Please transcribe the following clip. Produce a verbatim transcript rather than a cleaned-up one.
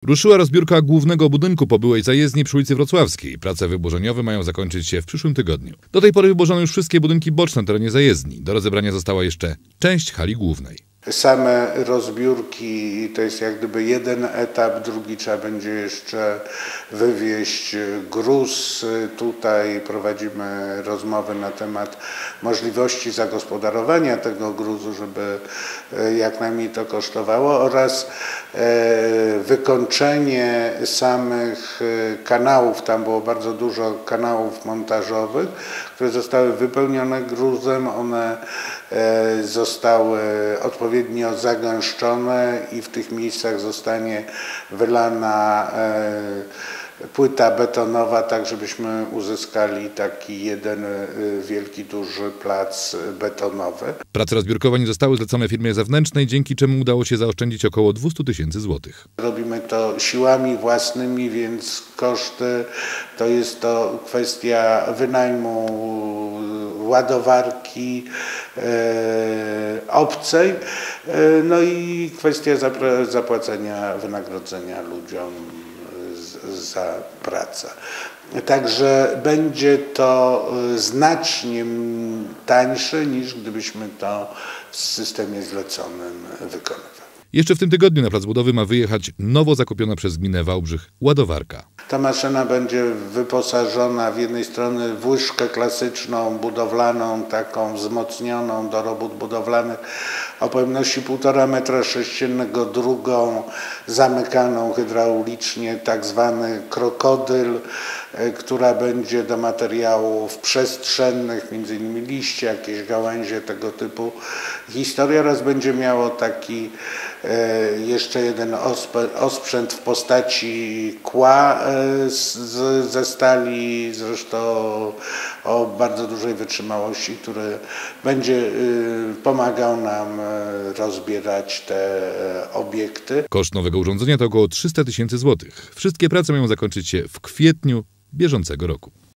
Ruszyła rozbiórka głównego budynku po byłej zajezdni przy ulicy Wrocławskiej. Prace wyburzeniowe mają zakończyć się w przyszłym tygodniu. Do tej pory wyburzono już wszystkie budynki boczne na terenie zajezdni. Do rozebrania została jeszcze część hali głównej. Same rozbiórki to jest jak gdyby jeden etap, drugi trzeba będzie jeszcze wywieźć gruz. Tutaj prowadzimy rozmowy na temat możliwości zagospodarowania tego gruzu, żeby jak najmniej to kosztowało, oraz wykończenie samych kanałów. Tam było bardzo dużo kanałów montażowych, które zostały wypełnione gruzem. One zostały odpowiednio zagęszczone i w tych miejscach zostanie wylana płyta betonowa, tak żebyśmy uzyskali taki jeden wielki, duży plac betonowy. Prace rozbiórkowe nie zostały zlecone firmie zewnętrznej, dzięki czemu udało się zaoszczędzić około dwieście tysięcy złotych. Robimy to siłami własnymi, więc koszty to jest to kwestia wynajmu ładowarki e, obcej, e, no i kwestia zapłacenia wynagrodzenia ludziom za pracę. Także będzie to znacznie tańsze, niż gdybyśmy to w systemie zleconym wykonywali. Jeszcze w tym tygodniu na plac budowy ma wyjechać nowo zakupiona przez gminę Wałbrzych ładowarka. Ta maszyna będzie wyposażona w jednej strony w łyżkę klasyczną, budowlaną, taką wzmocnioną do robót budowlanych o pojemności półtora metra sześciennego, drugą zamykaną hydraulicznie, tak zwany krokodyl, która będzie do materiałów przestrzennych, między innymi liście, jakieś gałęzie, tego typu historia, oraz będzie miało taki jeszcze jeden osprzęt w postaci kła z, ze stali, zresztą o bardzo dużej wytrzymałości, który będzie pomagał nam rozbierać te obiekty. Koszt nowego urządzenia to około trzysta tysięcy złotych. Wszystkie prace mają zakończyć się w kwietniu bieżącego roku.